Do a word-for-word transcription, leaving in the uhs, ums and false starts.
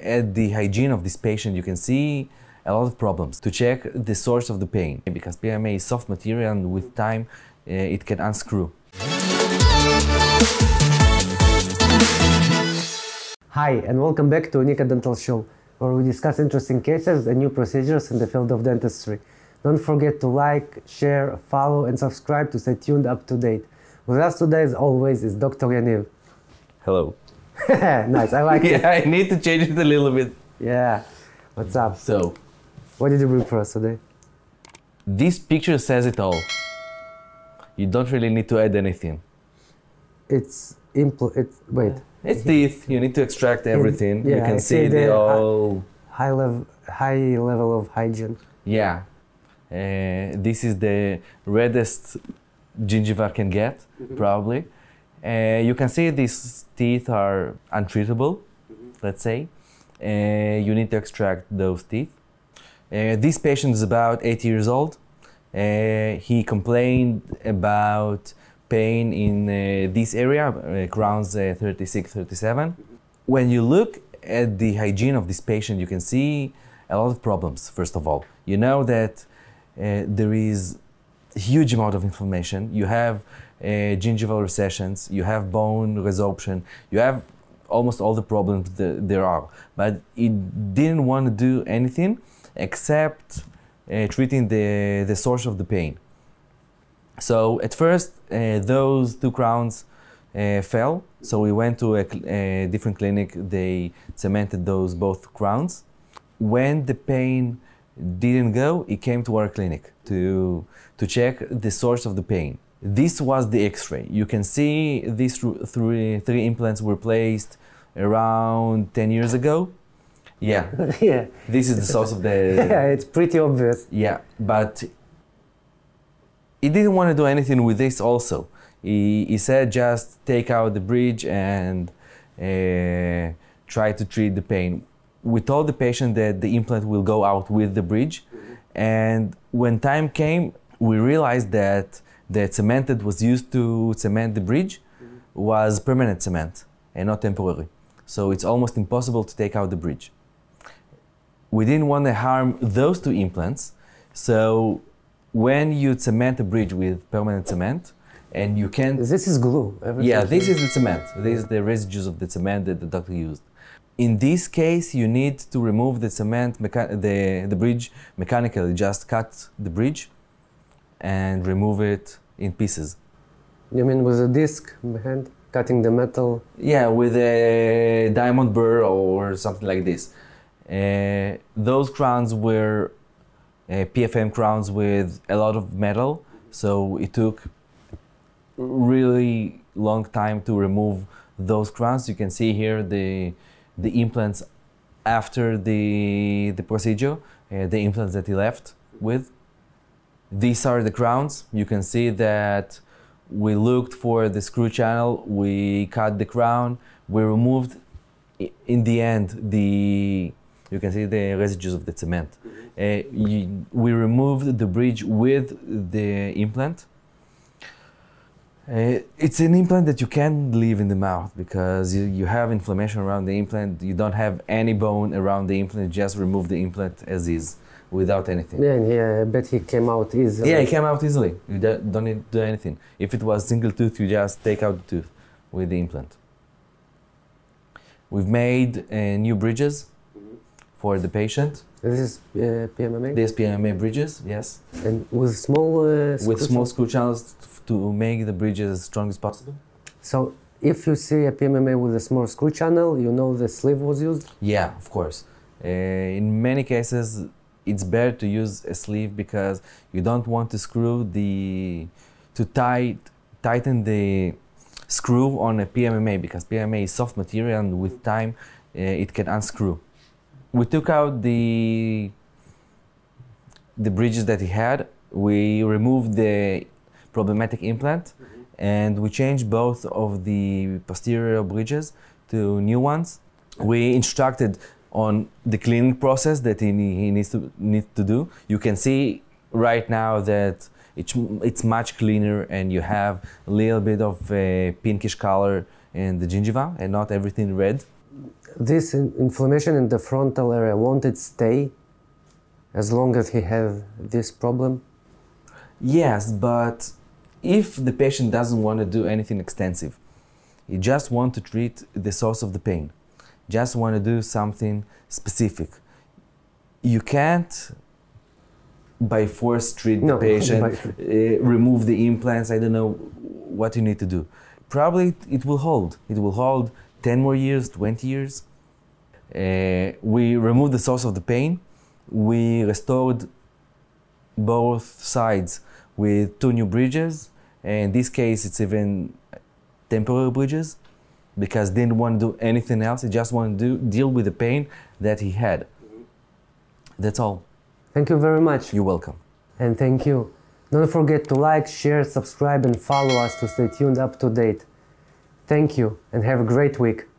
at the hygiene of this patient, you can see a lot of problems. To check the source of the pain, because P M M A is soft material and with time uh, it can unscrew. Hi, and welcome back to Uniqa Dental Show, where we discuss interesting cases and new procedures in the field of dentistry. Don't forget to like, share, follow, and subscribe to stay tuned up to date. With us today, as always, is Doctor Yaniv. Hello. Nice, I like yeah, it. I need to change it a little bit. Yeah, what's up? So, what did you bring for us today? this picture says it all. You don't really need to add anything. It's impl. It's wait. It's teeth. You need to extract everything. Yeah, you can I see see the the all. High level, high level of hygiene. Yeah. Uh, this is the reddest gingiva can get, mm-hmm. probably. Uh, you can see these teeth are untreatable, mm-hmm. let's say. Uh, you need to extract those teeth. Uh, this patient is about eight years old. Uh, he complained about pain in uh, this area, uh, crowns uh, thirty-six, thirty-seven. When you look at the hygiene of this patient, you can see a lot of problems, first of all. You know that uh, there is a huge amount of inflammation. You have uh, gingival recessions, you have bone resorption, you have almost all the problems that there are. But it didn't want to do anything except uh, treating the, the source of the pain. So at first, uh, those two crowns uh, fell. So we went to a, a different clinic. They cemented those both crowns. When the pain didn't go, he came to our clinic to, to check the source of the pain. This was the X-ray. You can see these three, three implants were placed around ten years ago. Yeah. Yeah. This is the source of the... Yeah, it's pretty obvious. Yeah, but he didn't want to do anything with this also. He, he said just take out the bridge and uh, try to treat the pain. We told the patient that the implant will go out with the bridge, and when time came, we realized that the cement that was used to cement the bridge was permanent cement and not temporary. So it's almost impossible to take out the bridge. We didn't want to harm those two implants, so when you cement a bridge with permanent cement, and you can... This is glue. Everything yeah, this is the cement. This is the residues of the cement that the doctor used. In this case, you need to remove the cement, the, the bridge mechanically. Just cut the bridge and remove it in pieces. You mean with a disc behind, cutting the metal? Yeah, with a diamond burr or something like this. Uh, those crowns were uh, P F M crowns with a lot of metal, so it took really long time to remove those crowns. You can see here the the implants after the the procedure, uh, the implants that he left with. These are the crowns. You can see that we looked for the screw channel, we cut the crown, we removed in the end the, you can see the residues of the cement. Uh, you, we removed the bridge with the implant. Uh, it's an implant that you can't leave in the mouth because you, you have inflammation around the implant. You don't have any bone around the implant. You just remove the implant as is without anything. Yeah, and yeah, I bet he came out easily. Yeah, it came out easily. You don't need to do anything. If it was single tooth, you just take out the tooth with the implant. We've made uh, new bridges mm-hmm. for the patient. This is uh, P M M A? These P M M A bridges, yes. And with small uh, With small screw channels to make the bridges as strong as possible. So if you see a P M M A with a small screw channel, you know the sleeve was used? Yeah, of course. Uh, in many cases, it's better to use a sleeve because you don't want to screw the, to tight, tighten the screw on a P M M A because P M M A is soft material and with time uh, it can unscrew. We took out the, the bridges that he had. We removed the problematic implant mm-hmm. and we changed both of the posterior bridges to new ones. We instructed on the cleaning process that he, he needs to need to do. You can see right now that it's, it's much cleaner and you have a little bit of a pinkish color in the gingiva and not everything red. this in inflammation in the frontal area, won't it stay as long as he has this problem? Yes, but if the patient doesn't want to do anything extensive, he just wants to treat the source of the pain, just want to do something specific, you can't by force treat no, the patient, uh, remove the implants. I don't know what you need to do. Probably it will hold. It will hold ten more years, twenty years. Uh, we removed the source of the pain. We restored both sides with two new bridges. In this case, it's even temporary bridges because they didn't want to do anything else. He just wanted to do, deal with the pain that he had. That's all. Thank you very much. You're welcome. And thank you. Don't forget to like, share, subscribe and follow us to stay tuned up to date. Thank you and have a great week.